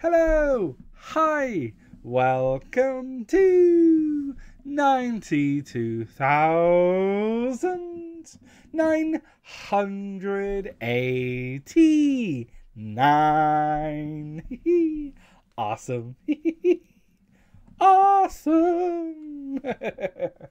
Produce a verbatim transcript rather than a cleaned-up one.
Hello, hi, welcome to ninety-two thousand nine hundred eighty-nine. Awesome. Awesome.